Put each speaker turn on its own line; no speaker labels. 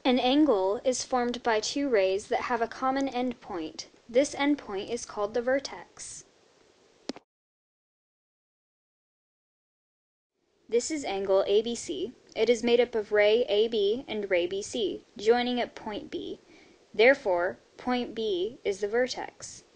An angle is formed by two rays that have a common endpoint. This endpoint is called the vertex. This is angle ABC. It is made up of ray AB and ray BC, joining at point B. Therefore, point B is the vertex.